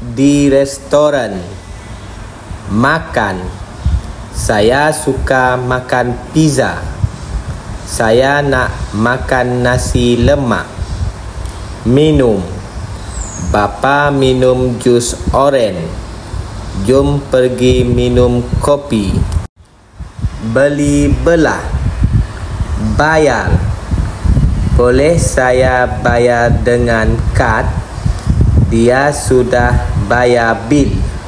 di restoran. Makan. Saya suka makan pizza. Saya nak makan nasi lemak. Minum. Bapa minum jus oren. Jom pergi minum kopi. Beli belah. Bayar. Boleh saya bayar dengan kad? Dia sudah bayar bil.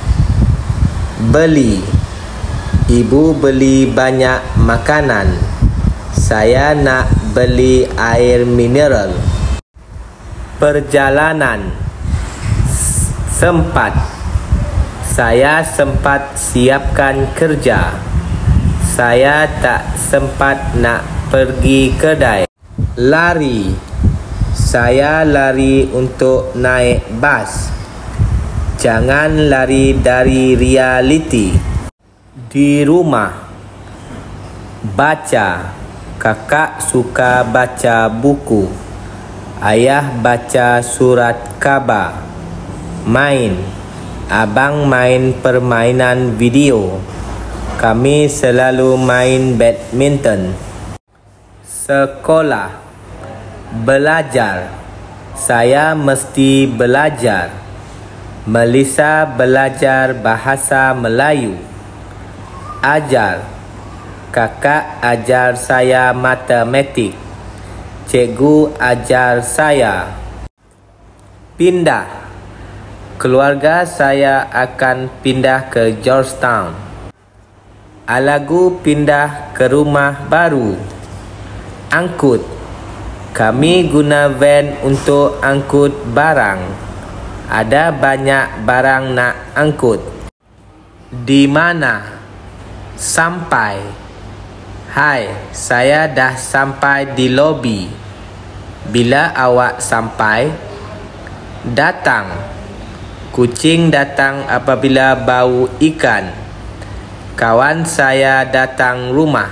Beli. Ibu beli banyak makanan. Saya nak beli air mineral. Perjalanan. Sempat. Saya sempat siapkan kerja. Saya tak sempat nak pergi kedai. Lari. Saya lari untuk naik bas. Jangan lari dari realiti. Di rumah. Baca. Kakak suka baca buku. Ayah baca surat khabar. Main. Abang main permainan video. Kami selalu main badminton. Sekolah. Belajar. Saya mesti belajar. Melissa belajar bahasa Melayu. Ajar. Kakak ajar saya matematik. Cikgu ajar saya. Pindah. Keluarga saya akan pindah ke Georgetown. Alagu pindah ke rumah baru. Angkut. Kami guna van untuk angkut barang. Ada banyak barang nak angkut. Di mana? Sampai. Hai, saya dah sampai di lobi. Bila awak sampai? Datang. Kucing datang apabila bau ikan. Kawan saya datang rumah.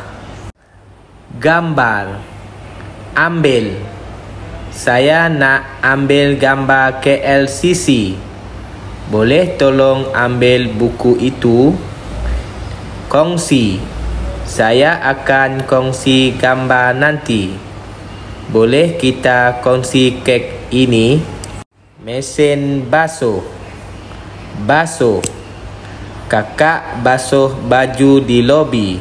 Gambar. Ambil. Saya nak ambil gambar KLCC. Boleh tolong ambil buku itu? Kongsi. Saya akan kongsi gambar nanti. Boleh kita kongsi kek ini? Mesin basuh. Basuh. Kakak basuh baju di lobi.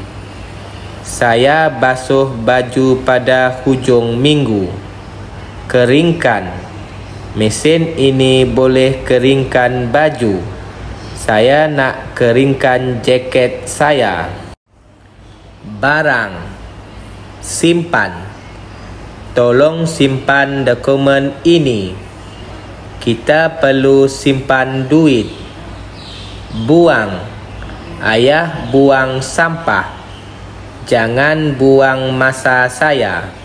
Saya basuh baju pada hujung minggu. Keringkan. Mesin ini boleh keringkan baju. Saya nak keringkan jaket saya. Barang. Simpan. Tolong simpan dokumen ini. Kita perlu simpan duit. Buang. Ayah buang sampah. Jangan buang masa saya.